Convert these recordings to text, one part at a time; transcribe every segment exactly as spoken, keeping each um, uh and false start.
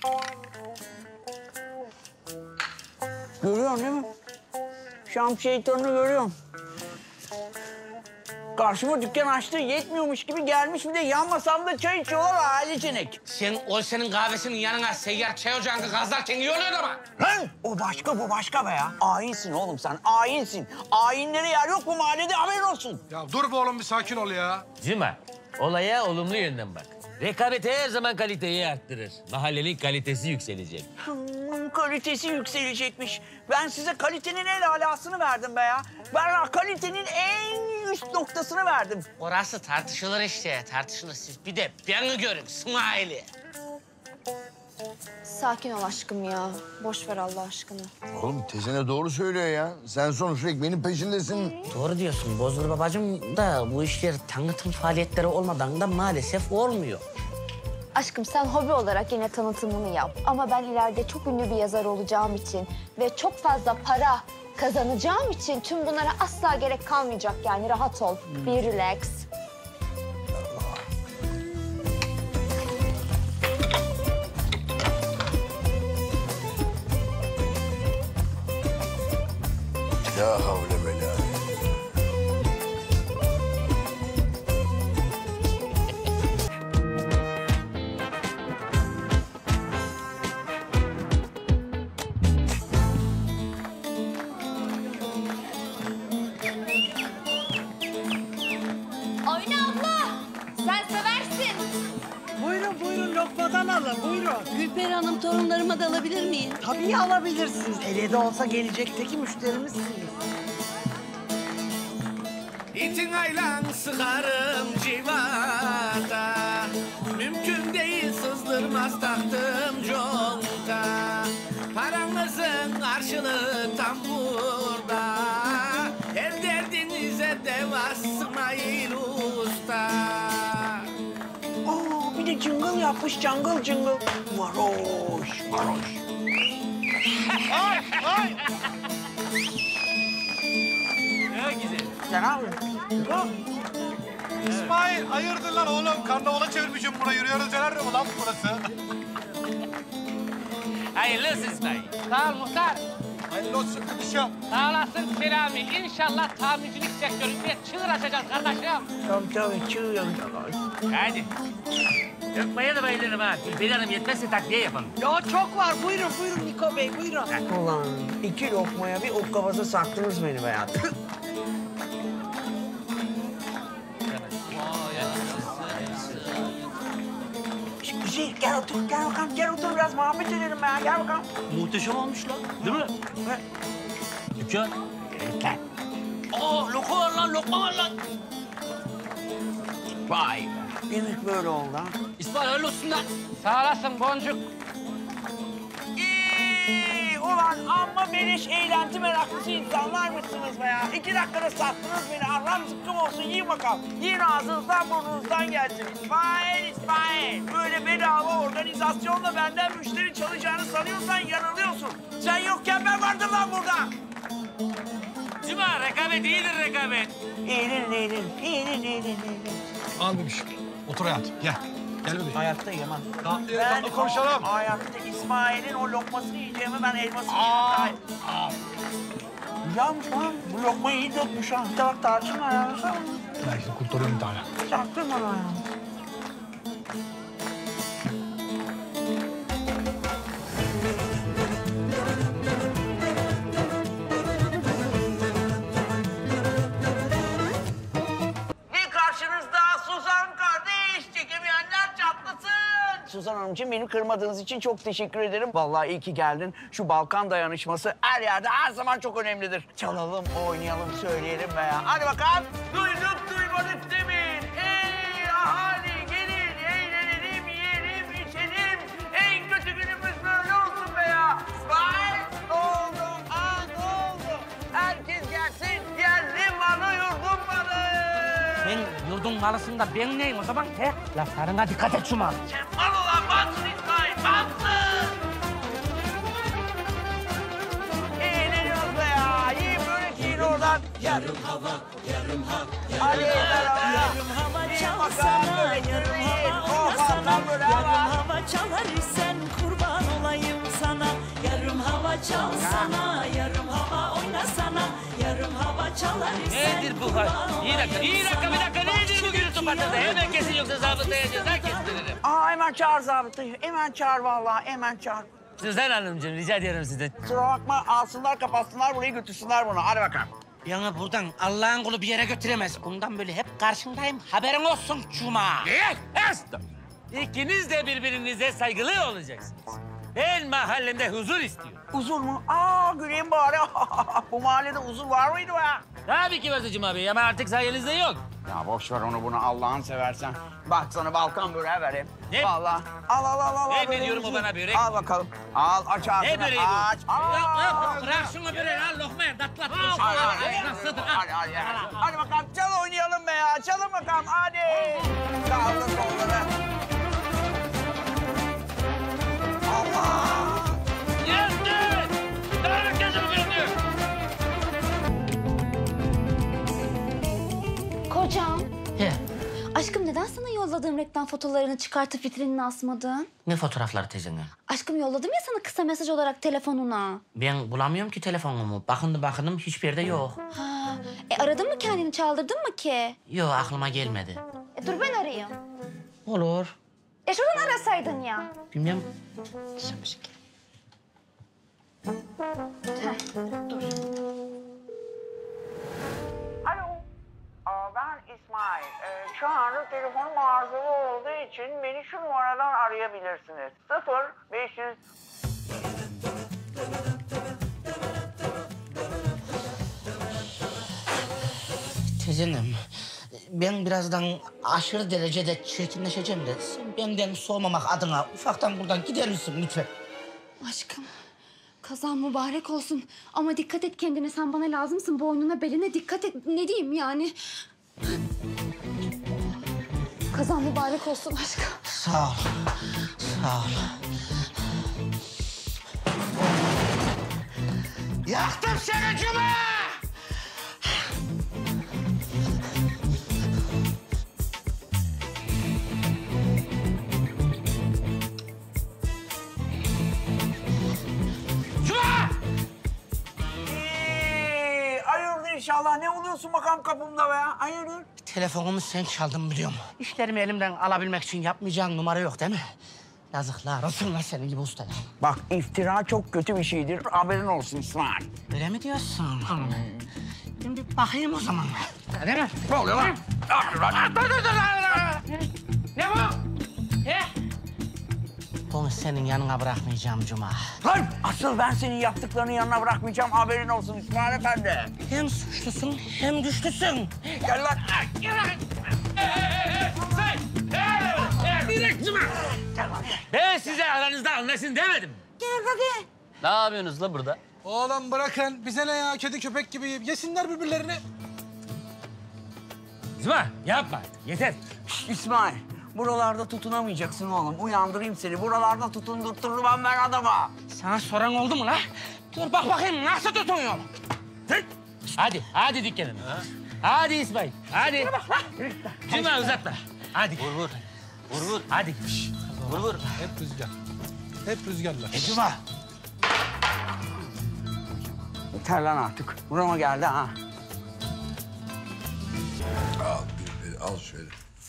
Görüyorsun değil mi? Şam şeytanını görüyorum. Karşıma dükkan açtı, yetmiyormuş gibi gelmiş bir de yan masamda çay içiyorlar ailecek. Sen o senin kahvesinin yanına seyyar çay ocağını gazlarken iyi oluyordu ama. Lan o başka bu başka be ya. Ainsin oğlum sen ainsin. Ainlere yer yok bu mahallede haberin olsun. Ya dur be oğlum bir sakin ol ya. Cima, olaya olumlu yönden bak. Rekabet her zaman kaliteyi arttırır. Mahallenin kalitesi yükselecek. Hmm, kalitesi yükselecekmiş. Ben size kalitenin en alasını verdim be ya. Ben kalitenin en üst noktasını verdim. Orası tartışılır işte, tartışılır. Siz bir de beni görün, İsmail'i. Sakin ol aşkım ya. Boş ver Allah aşkına. Oğlum teyzene doğru söylüyor ya. Sen sonuçta ekmeğinin peşindesin. Doğru diyorsun Bozdur babacığım da bu işler tanıtım faaliyetleri olmadan da maalesef olmuyor. Aşkım sen hobi olarak yine tanıtımını yap. Ama ben ileride çok ünlü bir yazar olacağım için ve çok fazla para kazanacağım için tüm bunlara asla gerek kalmayacak yani. Rahat ol. Bir relax. Ya havle bela. Oyna abla. Sen seversin. Buyurun buyurun lokmadan alın buyurun. Gülper Hanım torunlarıma da alabilir miyim? Tabii alabilirsiniz. Ele de olsa gelecekteki müşterimizsiniz. İtinayla sıkarım civata. Mümkün değil sızdırmaz taktım conta. Paranızın karşılığı tam burada. Her derdinize deva İsmail Usta. Aa, bir de cıngıl yapmış cıngıl cıngıl. Varoş, varoş. Ay ay. Ne güzel. Sen abi. Yok. İsmail hayırdır lan oğlum? Karnavala çevirmişim burayı. Yürüyoruz döner mi lan burası? Hayırlı olsun İsmail. Sağ ol muhtar. Hayırlı olsun kızışım. Sağ olasın Selami. İnşallah tamircilik sektöründe çığır açacağız kardeşim. Tabii tabii çığ Hadi. Lokmaya da bayılırım ha. Gülperi Hanım yetmezse takviye yapalım. Ya çok var. Buyurun buyurun Niko Bey buyurun. Ulan iki lokmaya bir okkabazı sattınız beni be ya. Güzel, gel otur, gel bakalım, gel otur biraz muhabbet edelim be ya, gel bakalım. Muhteşem olmuş lan. Değil mi? Evet. Dükkan. Gel. Aa lokma var lan, lokma var lan. Vay be. Demek böyle oldu ha. İsmail hayırlı olsun lan. Sağ olasın Boncuk. İyi, ulan amma beleş eğlenti meraklısı insanlar mısınız be ya? İki dakikada sattınız beni, Allah'ım zıkkım olsun, yiyin bakalım. Yiyin ağzınızdan burnunuzdan gelsin. İsmail, İsmail. Böyle bedava organizasyonla benden müşteri çalacağını sanıyorsan yanılıyorsun. Sen yokken ben vardım lan burada. Cuma rekabet iyidir rekabet. Eğilin, eğilin, eğilin, eğilin, eğilin. Al bebiş. Otur hayatım. Gel. Gel bebeğim. Hayatta yemem. Tatlı Ben tatlı konuşalım. o hayatta İsmail'in o lokmasını yiyeceğimi ben elmasını Aa, yiyeceğim. Güzelmiş lan. Bu lokmayı iyi dökmüş ha. Bir de bak tarçın var ya. Ben şimdi kurtarıyorum bir tane. Çaktırma lan ya. Ve karşınızda Suzan kardeş, çekemeyenler çatlasın. Suzan Hanımcığım, beni kırmadığınız için çok teşekkür ederim. Vallahi iyi ki geldin. Şu Balkan dayanışması her yerde her zaman çok önemlidir. Çalalım, oynayalım, söyleyelim be ya. Hadi bakalım. Duyduk duymadık demeyin. Ey ahali gelin, eğlenelim, yiyelim, içelim. En kötü günümüz böyle olsun be ya. Vay, ne oldu? Aa, ne oldu? Herkes gelsin, yerli malı, yurdum malı. Ben yurdun malısında ben neyim o zaman? He? Laflarına dikkat et Cuma. Sen mal olan batsın İsmail, batsın. Eğleniyoruz be ya. Yiyin böyle yiyin oradan. Yarım hava, yarım hava. Hadi yarım, yarım hava çalsana. Yarım hava oynasana. Yarım hava çalar sen kurban çalsana, yarım hava oynasana, yarım hava çalar isen. Nedir bu hal? İyi dakika, iyi dakika, bir dakika. Nedir bu gürültü patladı? Hemen kesin yoksa zabıtaya ceza kestiririm. Aa hemen çağır zabıtayı. Hemen çağır vallahi hemen çağır. Suzan Hanımcığım rica ediyorum sizden. Kusura bakma alsınlar kapatsınlar burayı götürsünler bunu. Hadi bakalım. Yani buradan Allah'ın kulu bir yere götüremez. Bundan böyle hep karşındayım. Haberin olsun Cuma. Yes, yes. İkiniz de birbirinize saygılı olacaksınız. Ben mahallemde huzur istiyorum. Huzur mu? Aa güleyim bari. Bu mahallede huzur var mıydı be? Tabii ki vardı Cuma Bey ama artık sayenizde yok. Ya boş ver onu bunu Allah'ını seversen. Bak sana Balkan böreği vereyim. Ne? Vallahi. Al al al al. Ne al, ne böreği diyorum o yiyin. bana börek? Al bakalım. Al aç ağzını. Ne böreği bu? Aç. Aa, Yok yok bırak şunu böreği al lokmaya tatlat. Hadi, hadi, hadi, hadi, hadi, hadi. Hadi bakalım çal oynayalım be ya. Çalın bakalım hadi. Sağ olun solları. Allah. Yetti! Herkese görünüyor. Kocam, He, aşkım neden sana yolladığım reklam fotolarını çıkartıp vitrinine asmadın? ne fotoğrafları teyzenin? Aşkım yolladım ya sana kısa mesaj olarak telefonuna. Ben bulamıyorum ki telefonumu. Bakındı bakındım hiçbir yerde yok. Ha, e aradın mı kendini çaldırdın mı ki? Yok aklıma gelmedi. E dur ben arayayım. Olur. E şuradan arasaydın ya. Bilmem. Alo. Aa, ben İsmail. Ee, şu anda telefonum arızalı olduğu için beni şu numaradan arayabilirsiniz. Sıfır beş yüz. Teyzenim, ben birazdan aşırı derecede çirkinleşeceğim de sen benden soğumamak adına ufaktan buradan gider misin lütfen? Aşkım kazan mübarek olsun. Ama dikkat et kendine, sen bana lazımsın. Boynuna beline dikkat et. Ne diyeyim yani? Kazan mübarek olsun aşkım. Sağ ol, sağ ol. Yaktım seni Cuma! Cuma! Ee, hayırdır inşallah. Ne oluyorsun bakalım kapımda be? Hayırdır? Telefonumu sen çaldın biliyorum. İşlerimi elimden alabilmek için yapmayacağın numara yok değil mi? Yazıklar olsun lan senin gibi ustaya. Bak iftira çok kötü bir şeydir. Haberin olsun İsmail. Öyle mi diyorsun? Ben bir bakayım o zaman. Değil mi? Ne oluyor lan? Ne bu? He? Bunu senin yanına bırakmayacağım Cuma. Lan asıl ben senin yaptıklarının yanına bırakmayacağım. Haberin olsun İsmail Efendi. Hem suçlusun hem güçlüsün. Gel lan. Gel lan! Say! Direkt Cuma! Ben size aranızda anlaşın demedim. Gel hadi. Ne yapıyorsunuz la burada? Oğlum bırakın. Bize ne ya? Kedi köpek gibi yesinler birbirlerini. Cuma yapma artık, yeter. Şişt, İsmail. Buralarda tutunamayacaksın oğlum. Uyandırayım seni. Buralarda tutundurtturmam ben adama. Sana soran oldu mu la? Dur bak bakayım nasıl tutunuyor. Hadi, hadi dükkanına. Hadi İsmail, hadi. Cuma uzatma. Hadi. Vur vur. Vur vur. Hadi. Vur vur. Hep rüzgar. Hep rüzgarlar. E Cuma. Yeter lan artık. Burama geldi ha. Al bir, bir al şöyle.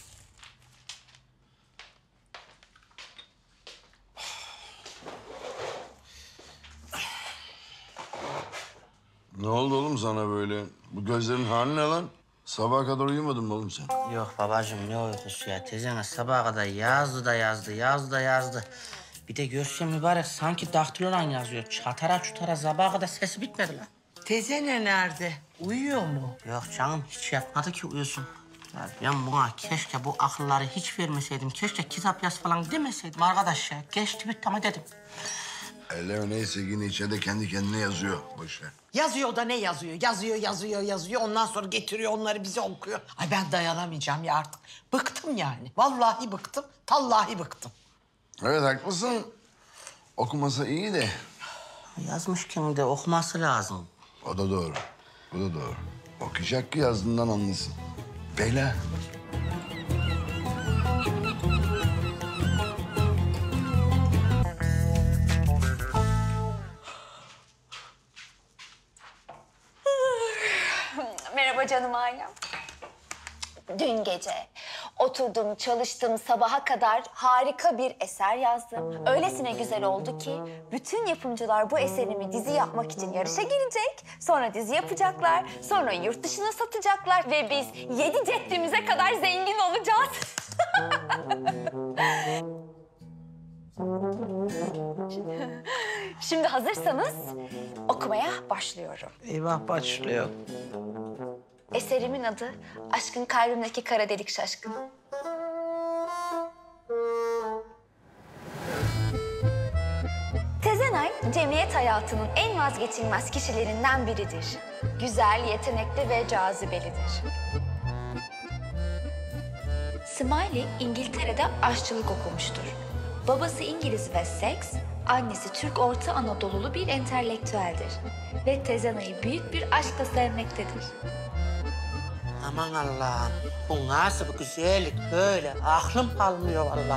Ne oldu oğlum sana böyle? Bu gözlerin hali ne lan? Sabaha kadar uyumadın mı oğlum sen? Yok babacığım ne uykusu ya. Teyzene sabaha kadar yazdı da yazdı, yazdı da yazdı. Bir de görse mübarek sanki daktilodan yazıyor. Çatara çutara sabaha kadar sesi bitmedi lan. Teyzene nerede? Uyuyor mu? Yok canım hiç yatmadı ki uyusun. Ya ben buna keşke bu akılları hiç vermeseydim. Keşke kitap yaz falan demeseydim arkadaş ya. Geçti bitti ama dedim. Ele neyse yine içeride kendi kendine yazıyor. Boş ver. Yazıyor da ne yazıyor? Yazıyor, yazıyor, yazıyor. Ondan sonra getiriyor onları bize okuyor. Ay ben dayanamayacağım ya artık. Bıktım yani. Vallahi bıktım, tallahi bıktım. Evet haklısın. Okumasa iyi de. Yazmışken de okuması lazım. O da doğru. Bu da doğru. Okuyacak ki yazdığından anlasın. Beyler. Merhaba canım ailem. Dün gece oturdum, çalıştım sabaha kadar harika bir eser yazdım. Öylesine güzel oldu ki bütün yapımcılar bu eserimi dizi yapmak için yarışa girecek. Sonra dizi yapacaklar, sonra yurt dışına satacaklar ve biz yedi ceddimize kadar zengin olacağız. Şimdi hazırsanız okumaya başlıyorum. Eyvah başlıyor. Eserimin adı Aşkın Kalbimdeki Kara Delik Şaşkın. Tezenay, cemiyet hayatının en vazgeçilmez kişilerinden biridir. Güzel, yetenekli ve cazibelidir. Smiley, İngiltere'de aşçılık okumuştur. Babası İngiliz ve seks, annesi Türk Orta Anadolulu bir entelektüeldir. Ve Tezenay'ı büyük bir aşkla sevmektedir. Aman Allah'ım. Bu nasıl bir güzellik böyle? Aklım almıyor vallahi.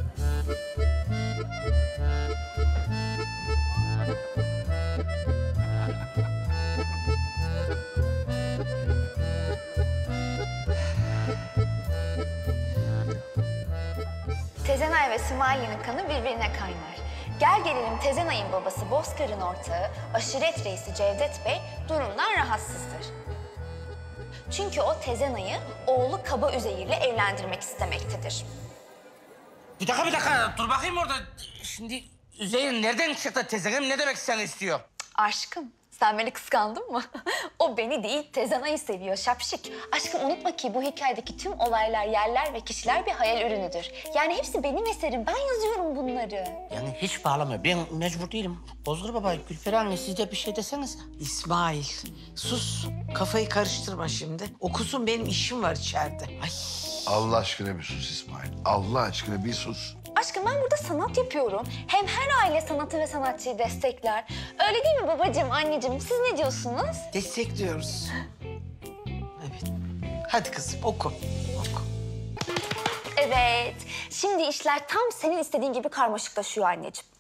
Tezenay ve Smiley'nin kanı birbirine kaynar. Gel gelelim Tezenay'ın babası Bozkır'ın ortağı, aşiret reisi Cevdet Bey durumdan rahatsızdır. Çünkü o Tezenay'ı oğlu Kaba Üzeyir'le evlendirmek istemektedir. Bir dakika bir dakika dur bakayım orada. Şimdi Üzeyir nereden çıktı teyzem ne demek sen istiyor? Aşkım, sen beni kıskandın mı? O beni değil, Tezenay'ı seviyor şapşik. Aşkım unutma ki bu hikayedeki tüm olaylar, yerler ve kişiler bir hayal ürünüdür. Yani hepsi benim eserim, ben yazıyorum bunları. Yani hiç bağlamıyor. Ben mecbur değilim. Bozgur baba, Gülfer anne siz de bir şey desenize. İsmail sus. Kafayı karıştırma şimdi. Okusun benim işim var içeride. Ay. Allah aşkına bir sus İsmail. Allah aşkına bir sus. Aşkım ben burada sanat yapıyorum. Hem her aile sanatı ve sanatçıyı destekler. Öyle değil mi babacığım, anneciğim? Siz ne diyorsunuz? Destekliyoruz. Evet. Hadi kızım oku. Oku. Evet. Şimdi işler tam senin istediğin gibi karmaşıklaşıyor anneciğim.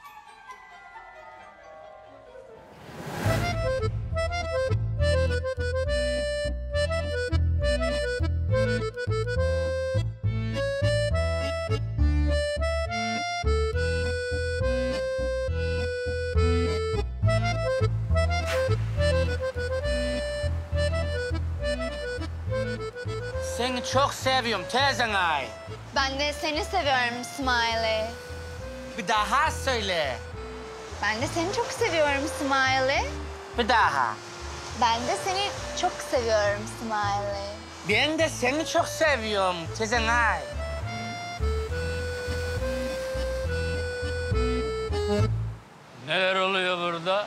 Seni çok seviyorum teyzen ay. Ben de seni seviyorum Smiley. Bir daha söyle. Ben de seni çok seviyorum Smiley. Bir daha. Ben de seni çok seviyorum Smiley. Ben de seni çok seviyorum teyzen ay. Neler oluyor burada?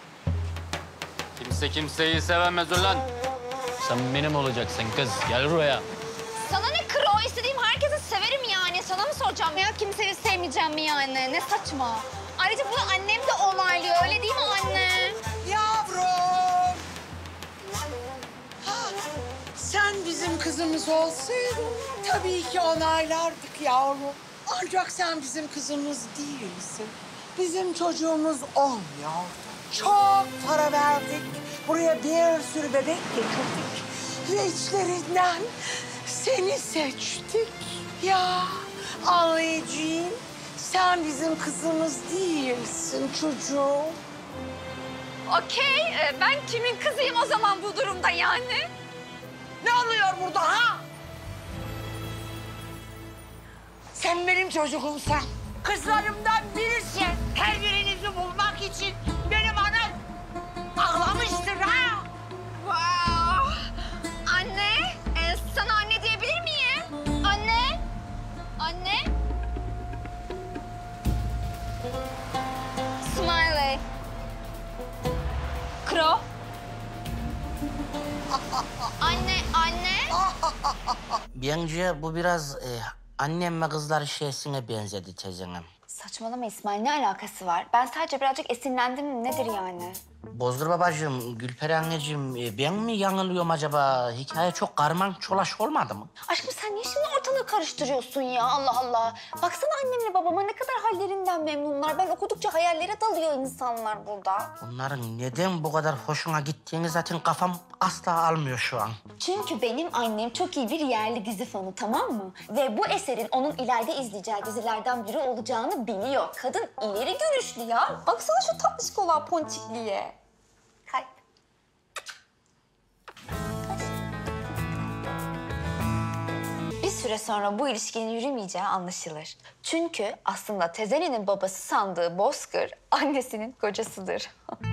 Kimse kimseyi sevemez ulan. Sen benim olacaksın kız. Gel buraya. Sana ne kro? İstediğim herkesi severim yani. Sana mı soracağım ya kimseyi sevmeyeceğim mi yani? Ne saçma. Ayrıca bunu annem de onaylıyor. Öyle değil mi anne? Yavrum. Ha, sen bizim kızımız olsaydın tabii ki onaylardık yavrum. Ancak sen bizim kızımız değilsin. Bizim çocuğumuz olmuyor. Çok para verdik. Buraya bir sürü bebek getirdik. Ve içlerinden seni seçtik. Ya anneciğim, sen bizim kızımız değilsin çocuğum. Okey. e, Ben kimin kızıyım o zaman bu durumda yani? Ne oluyor burada ha? Sen benim çocuğumsan. Kızlarımdan birisi her birinizi bulmak için benim anam ağlamıştır ha. Wow. Anne, e, sana anne diyebilir miyim? Anne, anne. Smiley. Kro. Anne, anne. Bence bu biraz e, annem ve kızları şeysine benzedi teyzenim. Saçmalama İsmail, ne alakası var? Ben sadece birazcık esinlendim, nedir yani? Bozdur babacığım, Gülperi anneciğim, e, ben mi yanılıyorum acaba? Hikaye çok karman çolaş olmadı mı? Aşkım sen niye şimdi ortalığı karıştırıyorsun ya? Allah Allah. Baksana annemle babama ne kadar hallerinden memnunlar. Ben okudukça hayallere dalıyor insanlar burada. Onların neden bu kadar hoşuna gittiğini zaten kafam asla almıyor şu an. Çünkü benim annem çok iyi bir yerli dizi fanı, tamam mı? Ve bu eserin onun ileride izleyeceği dizilerden biri olacağını biliyor. Kadın ileri görüşlü ya. Baksana şu tatlışık olan ponçikliğe. Kalp. Bir süre sonra bu ilişkinin yürümeyeceği anlaşılır. Çünkü aslında Tezene'nin babası sandığı Bozkır annesinin kocasıdır.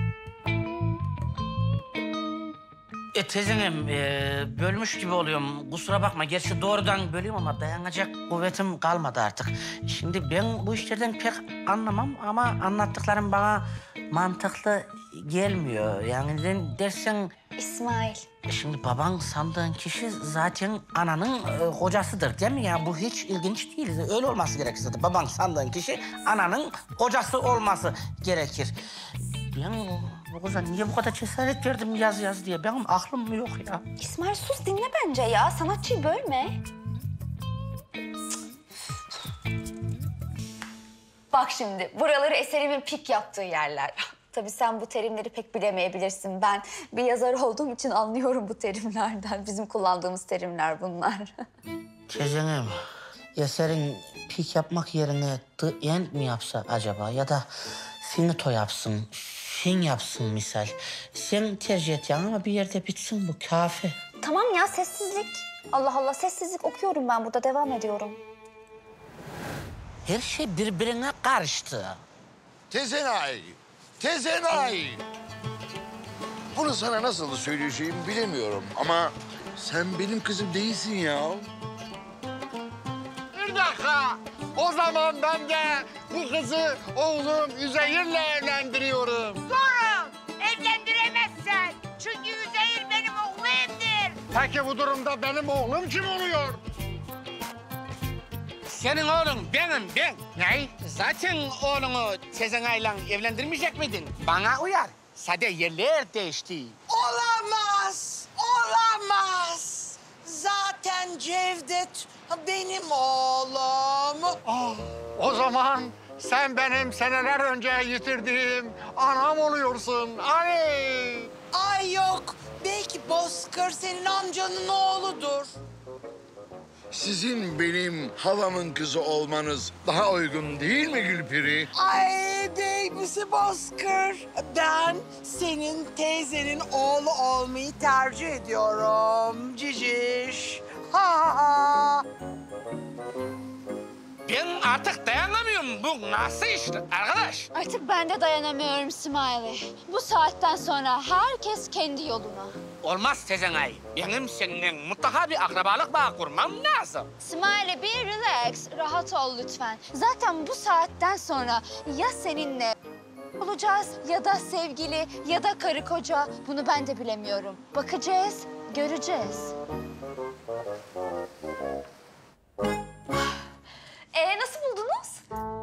E tezenim, e, bölmüş gibi oluyorum. Kusura bakma, gerçi doğrudan bölüyorum ama dayanacak kuvvetim kalmadı artık. Şimdi ben bu işlerden pek anlamam ama anlattıklarım bana mantıklı gelmiyor. Yani neden dersen... İsmail. Şimdi baban sandığın kişi zaten ananın e, kocasıdır değil mi ya? Bu hiç ilginç değil. Öyle olması gerekir zaten. Baban sandığın kişi ananın kocası olması gerekir. Ben bu kıza niye bu kadar cesaret verdim yaz yaz diye? Benim aklım mı yok ya? İsmail sus dinle bence ya. Sanatçıyı bölme. Bak şimdi buraları eserimin pik yaptığı yerler. Tabii sen bu terimleri pek bilemeyebilirsin. Ben bir yazar olduğum için anlıyorum bu terimlerden. Bizim kullandığımız terimler bunlar. Tezenim, eserin pik yapmak yerine the end mi yapsa acaba? Ya da finito yapsın, fin yapsın misal. Sen tercih et yani ama bir yerde bitsin bu kafi. Tamam ya sessizlik. Allah Allah sessizlik okuyorum ben burada devam ediyorum. Her şey birbirine karıştı. Tezenay, Tezenay. Bunu sana nasıl söyleyeceğimi bilemiyorum ama sen benim kızım değilsin ya. Bir dakika. O zaman ben de bu kızı oğlum Üzeyir'le evlendiriyorum. Doğru. Evlendiremezsen. Çünkü Üzeyir benim oğlumdur. Peki bu durumda benim oğlum kim oluyor? Senin oğlun benim, ben. Ne? Zaten oğlunu Tezenay'la evlendirmeyecek miydin? Bana uyar. Sade yerler değişti. Olamaz, olamaz. Zaten Cevdet benim oğlum. Ah, o zaman sen benim seneler önce yitirdiğim anam oluyorsun. Ay! Ay yok, belki Bozkır senin amcanın oğludur. Sizin benim halamın kızı olmanız daha uygun değil mi Gülperi? Ay babysi Bozkır. Ben senin teyzenin oğlu olmayı tercih ediyorum Ciciş. Ha ha. Ben artık dayanamıyorum. Bu nasıl iştir arkadaş? Artık ben de dayanamıyorum Smiley. Bu saatten sonra herkes kendi yoluna. Olmaz Tezenay. Benim seninle mutlaka bir akrabalık bağı kurmam lazım. Smiley bir relax, rahat ol lütfen. Zaten bu saatten sonra ya seninle olacağız ya da sevgili ya da karı koca. Bunu ben de bilemiyorum. Bakacağız, göreceğiz. Ee nasıl buldunuz?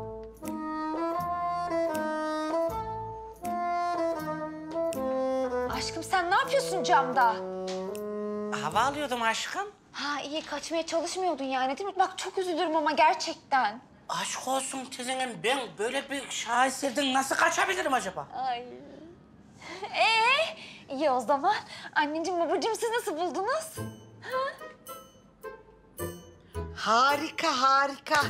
Aşkım sen ne yapıyorsun camda? Hava alıyordum aşkım. Ha iyi kaçmaya çalışmıyordun yani değil mi? Bak çok üzülürüm ama gerçekten. Aşk olsun tezenim, ben böyle bir şaheserden nasıl kaçabilirim acaba? Ay. Ee, iyi o zaman. Anneciğim, babacığım siz nasıl buldunuz? Ha? Harika, harika.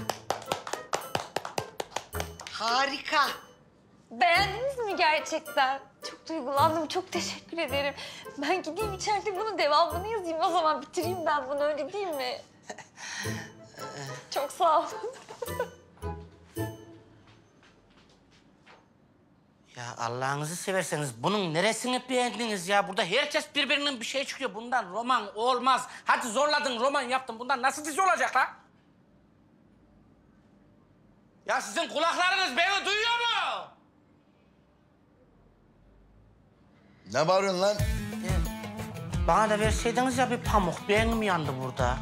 Harika. Beğendiniz mi gerçekten? Çok duygulandım, çok teşekkür ederim. Ben gideyim içeride bunun devamını yazayım. O zaman bitireyim ben bunu, öyle değil mi? Çok sağ olun. Ya Allah'ınızı severseniz bunun neresini beğendiniz ya? Burada herkes birbirinin bir şey çıkıyor. Bundan roman olmaz. Hadi zorladın, roman yaptın. Bundan nasıl dizi olacak la? Ya sizin kulaklarınız beni duyuyor mu? Ne bağırıyorsun lan? Ee, bana da verseydiniz ya bir pamuk. Beynim yandı burada.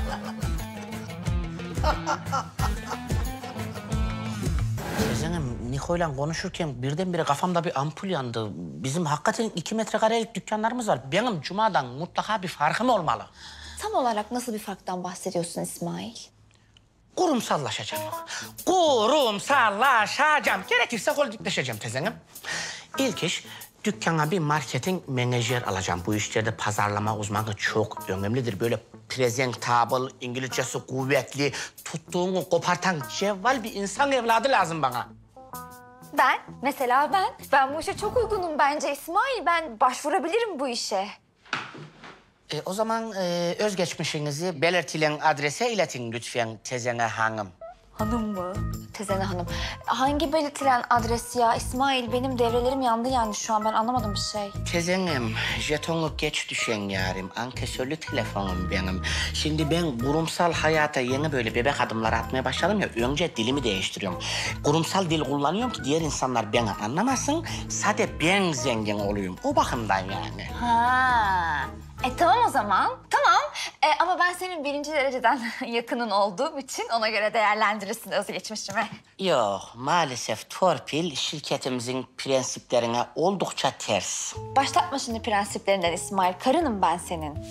Tezenim Niko'yla konuşurken birdenbire kafamda bir ampul yandı. Bizim hakikaten iki metrekarelik dükkanlarımız var. Benim Cuma'dan mutlaka bir farkım olmalı. Tam olarak nasıl bir farktan bahsediyorsun İsmail? Kurumsallaşacağım. Kurumsallaşacağım. Gerekirse holdingleşeceğim tezenim. İlk iş dükkana bir marketing menajer alacağım. Bu işlerde pazarlama uzmanı çok önemlidir. Böyle presentable, İngilizcesi kuvvetli, tuttuğunu kopartan cevval bir insan evladı lazım bana. Ben, mesela ben. Ben bu işe çok uygunum bence İsmail. Ben başvurabilirim bu işe. E, o zaman e, özgeçmişinizi belirtilen adrese iletin lütfen Tezene Hanım. Hanım mı? Tezene Hanım. Hangi belirtilen adres ya İsmail? Benim devrelerim yandı yani şu an. Ben anlamadım bir şey. Tezenim, jetonu geç düşen yarim. Ankesörlü telefonum benim. Şimdi ben kurumsal hayata yeni böyle bebek adımları atmaya başladım ya. Önce dilimi değiştiriyorum. Kurumsal dil kullanıyorum ki diğer insanlar beni anlamasın. Sadece ben zengin olayım. O bakımdan yani. Ha. E tamam o zaman. Tamam. E, ama ben senin birinci dereceden yakının olduğum için ona göre değerlendirirsin özgeçmişimi. Yok, maalesef torpil şirketimizin prensiplerine oldukça ters. Başlatma şimdi prensiplerinden İsmail. Karınım ben senin.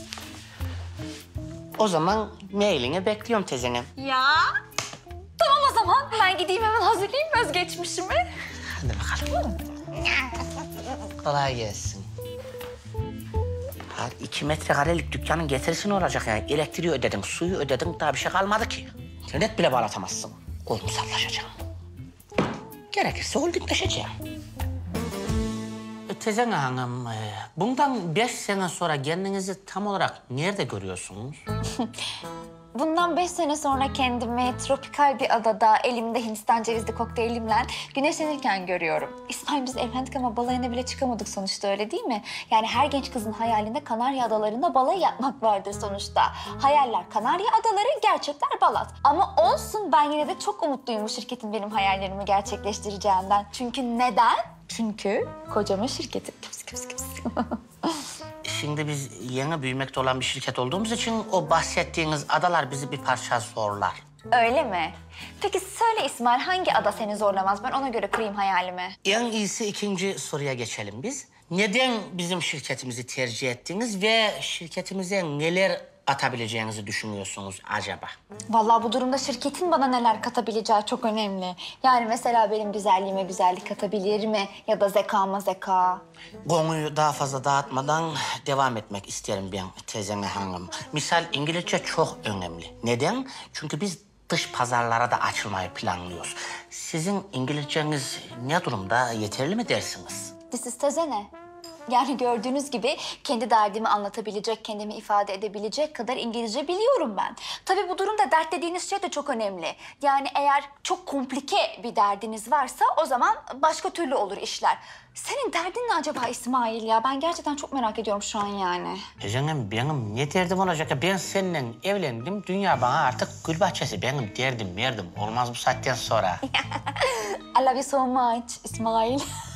O zaman mailini bekliyorum tezenim. Ya. Tamam o zaman. Ben gideyim hemen hazırlayayım özgeçmişimi. Hadi bakalım. Kolay gelsin. Ha, iki metrekarelik dükkanın getirisi ne olacak yani? Elektriği ödedin, suyu ödedin, daha bir şey kalmadı ki. İnternet bile bağlatamazsın. Kurumsallaşacağım. Gerekirse holdingleşeceğim. Tezene Hanım, e, bundan beş sene sonra kendinizi tam olarak nerede görüyorsunuz? Bundan beş sene sonra kendimi tropikal bir adada elimde Hindistan cevizli kokteylimle güneşlenirken görüyorum. İsmail biz evlendik ama balayına bile çıkamadık sonuçta öyle değil mi? Yani her genç kızın hayalinde Kanarya Adaları'nda balayı yapmak vardır sonuçta. Hayaller Kanarya Adaları, gerçekler Balat. Ama olsun ben yine de çok umutluyum bu şirketin benim hayallerimi gerçekleştireceğinden. Çünkü neden? Çünkü kocamın şirketi. Kıps kıps kıps. Şimdi biz yeni büyümekte olan bir şirket olduğumuz için o bahsettiğiniz adalar bizi bir parça zorlar. Öyle mi? Peki söyle İsmail, hangi ada seni zorlamaz? Ben ona göre kırayım hayalimi. En iyisi ikinci soruya geçelim biz. Neden bizim şirketimizi tercih ettiniz ve şirketimize neler atabileceğinizi düşünüyorsunuz acaba? Vallahi bu durumda şirketin bana neler katabileceği çok önemli. Yani mesela benim güzelliğime güzellik katabilir mi? Ya da zekama zeka. Konuyu daha fazla dağıtmadan devam etmek isterim ben Tezene Hanım. Misal İngilizce çok önemli. Neden? Çünkü biz dış pazarlara da açılmayı planlıyoruz. Sizin İngilizceniz ne durumda? Yeterli mi dersiniz? This is Tezene. Yani gördüğünüz gibi kendi derdimi anlatabilecek, kendimi ifade edebilecek kadar İngilizce biliyorum ben. Tabii bu durumda dert dediğiniz şey de çok önemli. Yani eğer çok komplike bir derdiniz varsa o zaman başka türlü olur işler. Senin derdin ne acaba İsmail ya? Ben gerçekten çok merak ediyorum şu an yani. E canım benim ne derdim olacak ya? Ben seninle evlendim. Dünya bana artık gül bahçesi. Benim derdim merdim olmaz bu saatten sonra. I love you so much İsmail.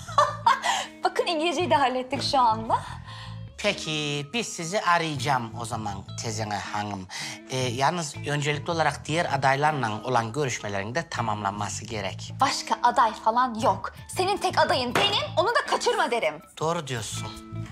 Bakın İngilizceyi de hallettik şu anda. Peki biz sizi arayacağım o zaman Tezene Hanım. Ee, yalnız öncelikli olarak diğer adaylarla olan görüşmelerin de tamamlanması gerek. Başka aday falan yok. Senin tek adayın benim, onu da kaçırma derim. Doğru diyorsun.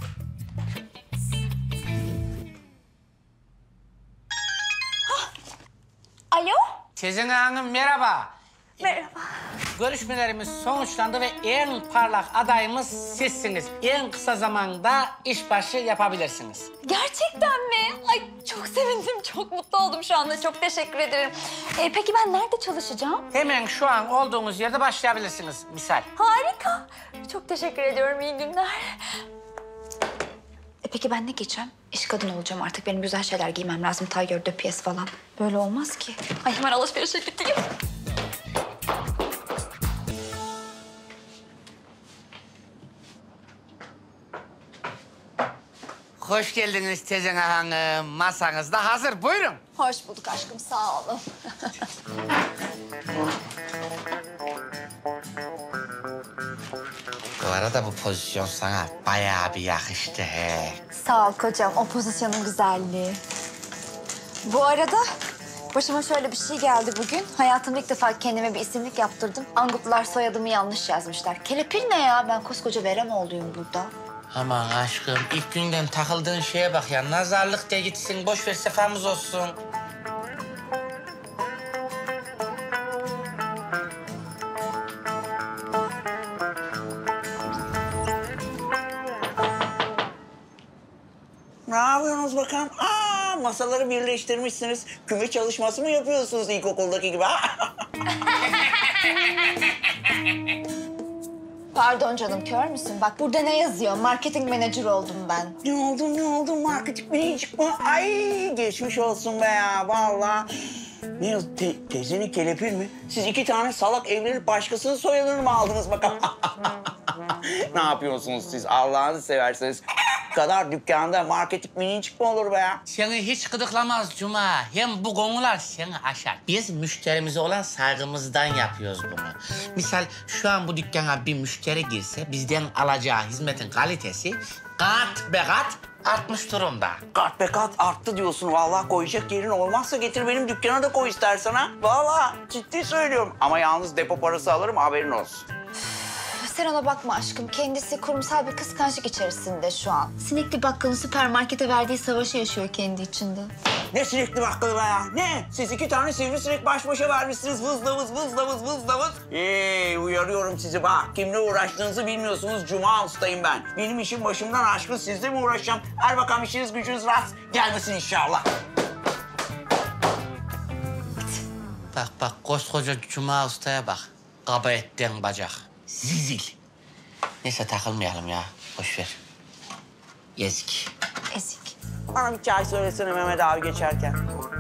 Alo? Tezene Hanım merhaba. Merhaba. Görüşmelerimiz sonuçlandı ve en parlak adayımız sizsiniz. En kısa zamanda işbaşı yapabilirsiniz. Gerçekten mi? Ay çok sevindim, çok mutlu oldum şu anda. Çok teşekkür ederim. Ee, peki ben nerede çalışacağım? Hemen şu an olduğunuz yerde başlayabilirsiniz misal. Harika. Çok teşekkür ediyorum, iyi günler. E peki ben ne giyeceğim? İş kadın olacağım artık. Benim güzel şeyler giymem lazım. Tiger, de piyes falan. Böyle olmaz ki. Ay hemen alışverişe gideyim. Hoş geldiniz Tezene Hanım. Masanız da hazır. Buyurun. Hoş bulduk aşkım, sağ olun. Bu arada bu pozisyon sana bayağı bir yakıştı he. Sağ ol kocam, o pozisyonun güzelliği. Bu arada Başıma şöyle bir şey geldi bugün. Hayatımda ilk defa kendime bir isimlik yaptırdım. Angutlar soyadımı yanlış yazmışlar. Kelepir ne ya? Ben koskoca Veremoğlu'yum burada. Aman aşkım ilk günden takıldığın şeye bak ya. Nazarlık de gitsin. Boş ver sefamız olsun. Ne yapıyorsunuz bakalım? Aa, masaları birleştirmişsiniz. Küme çalışması mı yapıyorsunuz ilkokuldaki gibi? Pardon canım, kör müsün? Bak burada ne yazıyor? Marketing manager oldum ben. Ne oldu, ne oldu? Marketing manager mı? Ay geçmiş olsun be ya, vallahi. Ne yaz? Te teyzenin kelepir mi? Siz iki tane salak evlenip başkasının soyadını mı aldınız bakalım? Ne yapıyorsunuz siz? Allah'ını severseniz. Kadar dükkanda marketing manager mi olur be ya? Seni hiç gıdıklamaz Cuma. Hem bu konular seni aşar. Biz müşterimize olan saygımızdan yapıyoruz bunu. Misal şu an bu dükkana bir müşteri girse bizden alacağı hizmetin kalitesi kat be kat artmış durumda. Kat be kat arttı diyorsun. Vallahi koyacak yerin olmazsa getir benim dükkana da koy istersen ha. Vallahi ciddi söylüyorum. Ama yalnız depo parası alırım, haberin olsun. Sen ona bakma aşkım. Kendisi kurumsal bir kıskançlık içerisinde şu an. Sinekli bakkalın süpermarkete verdiği savaşı yaşıyor kendi içinde. Ne sinekli bakkalı be ya? Ne? Siz iki tane sivrisinek baş başa vermişsiniz. Vızlavız, vızlavız, vızlavız. Ee, uyarıyorum sizi bak. Kimle uğraştığınızı bilmiyorsunuz. Cuma ustayım ben. Benim işim başımdan aşkın. Sizle mi uğraşacağım? Her bakalım işiniz gücünüz rast gelmesin inşallah. Bak bak koskoca Cuma ustaya bak. Kaba etten bacak. Zizil. Neyse takılmayalım ya. Boş ver. Ezik. Ezik. Bana bir çay söylesene Mehmet abi geçerken.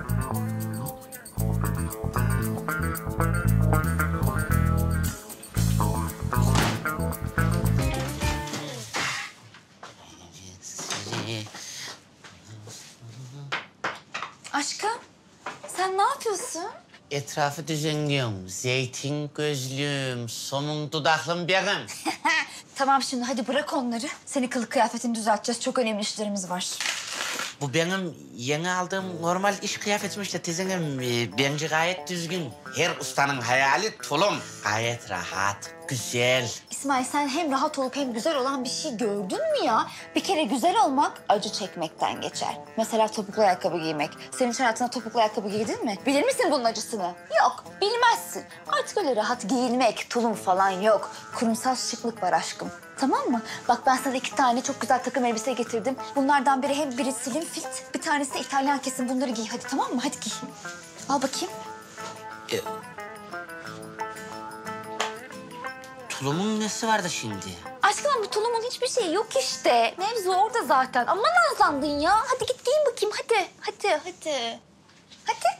Aşkım, sen ne yapıyorsun? Etrafı düzenliyorum. Zeytin gözlüm, somun dudaklım benim. Tamam şimdi hadi bırak onları. Senin kılık kıyafetini düzelteceğiz. Çok önemli işlerimiz var. Bu benim yeni aldığım normal iş kıyafetim işte tezenim. Ee, bence gayet düzgün. Her ustanın hayali tulum. Gayet rahat, güzel. İsmail sen hem rahat olup hem güzel olan bir şey gördün mü ya? Bir kere güzel olmak acı çekmekten geçer. Mesela topuklu ayakkabı giymek. Sen hiç hayatında topuklu ayakkabı giydin mi? Bilir misin bunun acısını? Yok, bilmezsin. Artık öyle rahat giyinmek, tulum falan yok. Kurumsal şıklık var aşkım. Tamam mı? Bak ben sana iki tane çok güzel takım elbise getirdim. Bunlardan biri hem biri slim fit, bir tanesi de İtalyan kesim. Bunları giy hadi tamam mı? Hadi giy. Al bakayım. Ee, tulumun nesi vardı şimdi? Aşkım bu tulumun hiçbir şeyi yok işte. Mevzu orada zaten. Ama nazlandın ya. Hadi git giyin bakayım hadi. Hadi hadi. Hadi.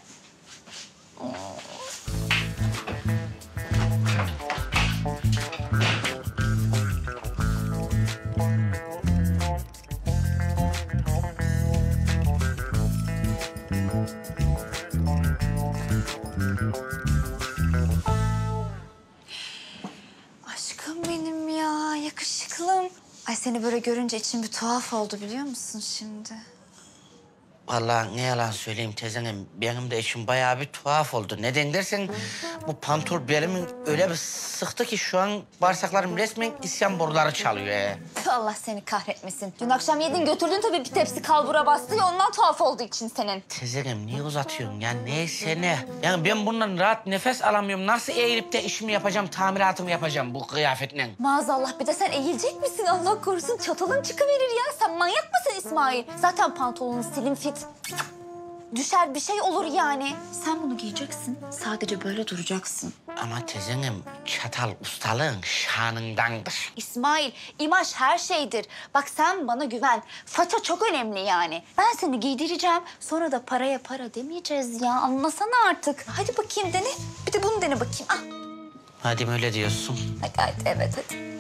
Aşkım benim ya, yakışıklım. Ay seni böyle görünce içim bir tuhaf oldu biliyor musun şimdi? Vallahi ne yalan söyleyeyim tezenim. Benim de işim bayağı bir tuhaf oldu. Neden dersen bu pantol belimin öyle bir sıktı ki şu an bağırsaklarım resmen isyan boruları çalıyor. He. Allah seni kahretmesin. Dün akşam yedin götürdün tabii bir tepsi kalbura bastı ya ondan tuhaf olduğu için senin. Tezenim niye uzatıyorsun ya neyse ne. Yani ben bundan rahat nefes alamıyorum. Nasıl eğilip de işimi yapacağım, tamiratımı yapacağım bu kıyafetle? Maazallah bir de sen eğilecek misin Allah korusun? Çatalın çıkıverir ya. Sen manyak mısın İsmail? Zaten pantolonun slim fit. Düşer bir şey olur yani. Sen bunu giyeceksin. Sadece böyle duracaksın. Ama tezenim çatal ustalığın şanındandır. İsmail, imaj her şeydir. Bak sen bana güven. Faça çok önemli yani. Ben seni giydireceğim. Sonra da paraya para demeyeceğiz ya. Anlasana artık. Hadi bakayım dene. Bir de bunu dene bakayım. Ah. Madem öyle diyorsun. Hadi, hadi evet hadi.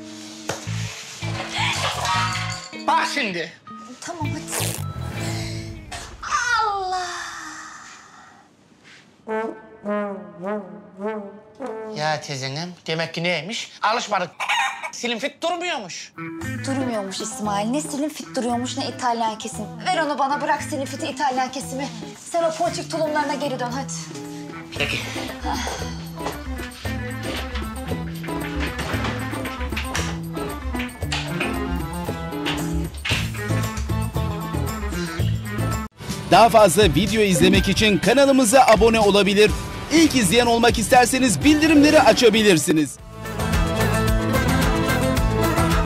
Bak şimdi. Tamam hadi. Allah. Ya tezenim demek ki neymiş? Alışmadık slim fit durmuyormuş. Durmuyormuş İsmail. Ne slim fit duruyormuş ne İtalyan kesim. Ver onu bana, bırak slim fit'i, İtalyan kesimi. Sen o ponçik tulumlarına geri dön hadi. Peki. Daha fazla video izlemek için kanalımıza abone olabilir. İlk izleyen olmak isterseniz bildirimleri açabilirsiniz.